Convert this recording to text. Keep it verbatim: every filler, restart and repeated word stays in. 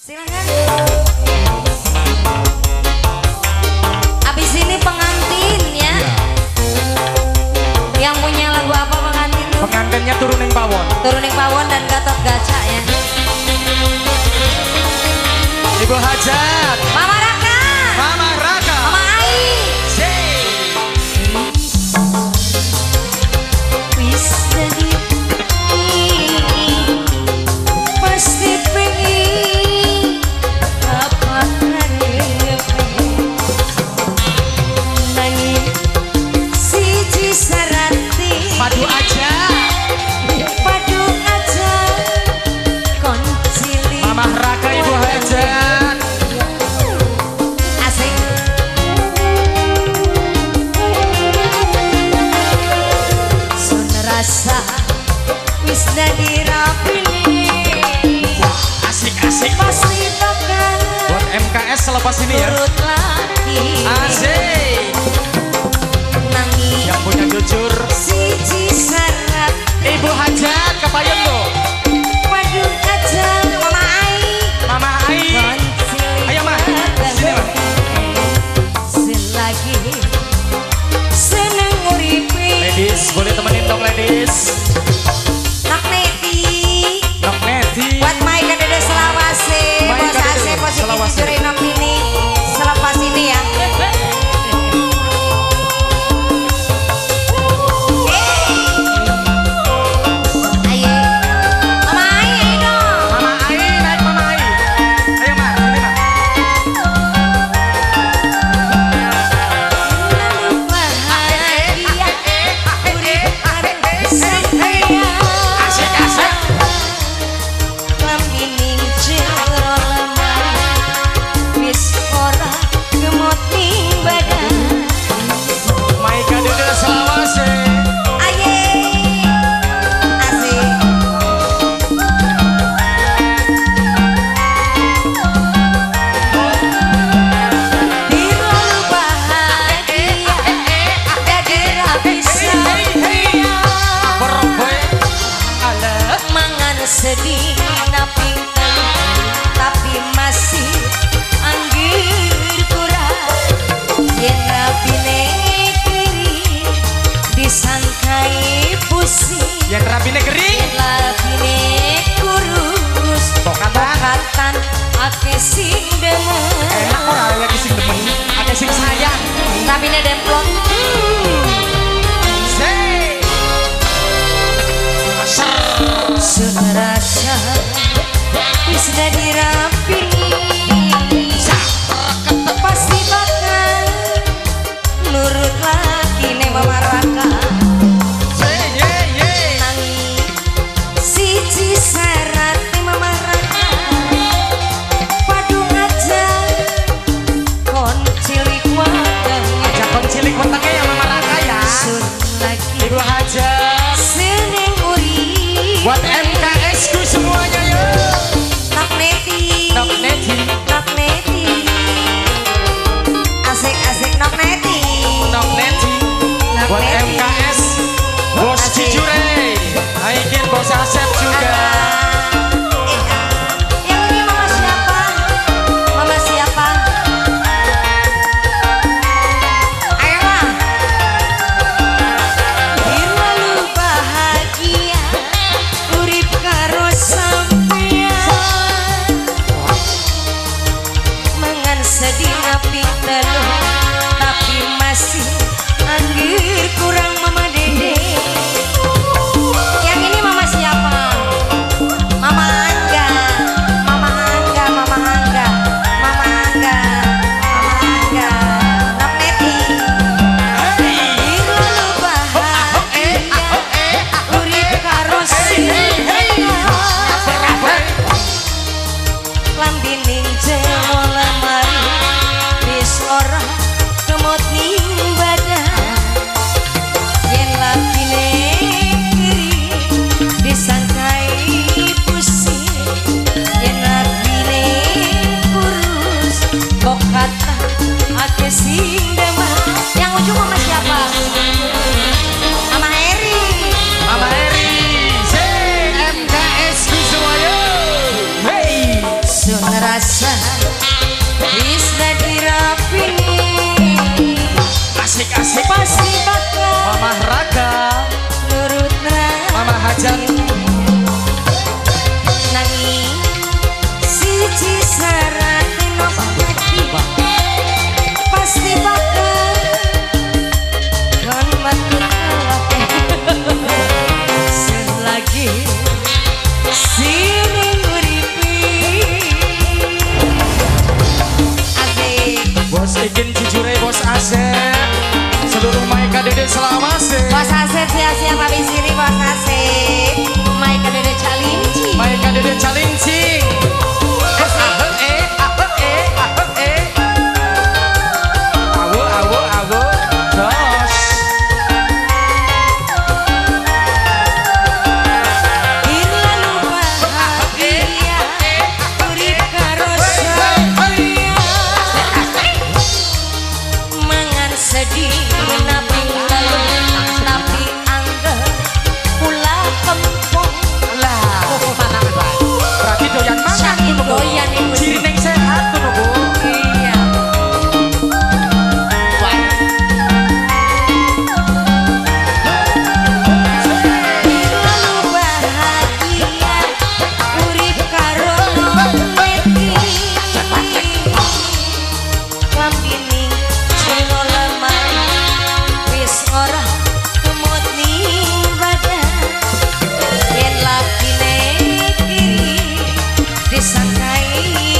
Silakan. Abis ini pengantin ya. Yang punya lagu apa pengantin tuh? Pengantinnya turuning pawon. Turuning pawon dan Gatot Kaca ya. Ibu Hajat. Mama Raka. Mama Raka. Mama Ai. Wis jadi pasti pengen dapat ngarepe nanging siji sarati Padu aja. padu aja kon cilik Mama Raka Ibu Hajat. asik sun rasa wis dadi rapine Asik-asik. pasti bakal Buat M K S selepas ini ya. turut lagi Asik. nanging Yang punya jujur. siji syarat Ibu Hajat kepayun lo. waduh aja Mama Ai Mama Ai. Ayo, Ma. Sini, Ma. selagi seneng uripe Ladies, boleh temenin dong ladies. Nok Neti Nok Neti. buat Mai dan Dede Selawase Mai bos dan A C Dede posisi Selawase. jujur Nok ini selepas ini ya. Ayo Mama Ai ayo dong. Mama Ai, naik Mama Ai. Ayo Ma, sini Ma. Lalu bahagia urip arep setia Asik-asik. lambining jero lemah wis ora gemot ning badan Maika Dede Selawase. aye asik dilalu bahagia dadi ra bisa pria Perboy. Alah. mangan sedih naping tapi masih anggir kurang yen rabine kiri disangkai pusing Yang rapi negeri. yen rabine kurus Pokatan. katan ake sing demen Enak ora ya sing demen. Ada sing sayang. rabine demplon Say. Asar. sunerasa wis dadi rapi pasti bakal nurut lagi nih Mama Raka Say ye ye. nanging siji syarat nih Mama Raka padu aja kon cilik wadang Ajak kon cilik wetenge ya Mama Raka ya. sun lagi Ibu Hajat. seneng uri Buat M K S ku semuanya yuk. Nok Neti Nok Neti. Nok Neti asik-asik Nok Neti Nok Neti. Nok Buat Neti. M K S. Bos Asik. Cijure. Aikin Bos Asep juga. Eh, yang ini mama siapa? Mama siapa? Ayolah. Lalu bahagia urip karo sampeyan mangan sedih napi telu tapi masih anggir kurang Mama Dede. Yang ini mama siapa? Mama Angga, Mama Angga, Mama Angga, Mama Angga, Mama Angga, Nok Neti. Lalu bahagia urip karo sampeyan lambining jero lemari rasa wis dadi rapini asik-asik pasti bakal Mamah Raga nurut Mamah Hajar nanging siji syarat nopati pasti bakal kan mati selagi siring uripi asik Bos Ikin jujure Bos Asep seluruh Maika Dede Selawase Bos Asep siap-siap habis ini Bos Asep Maika Dede Calinci Maika Dede Calincing ahe eh ahe eh ahe eh awo awo awo dos Bila lu bahagia urip karo saya mangan sedih nabi lalu tapi anggap pula kempong lah berarti doyan mangan Saking tuh, Bu. doyan ibu Ciri neng sehat tuh Bu. iya Bila lu bahagia urip karo leti Lampining cino lemah wis ora kemut ning badan yen lakine kiri disangkai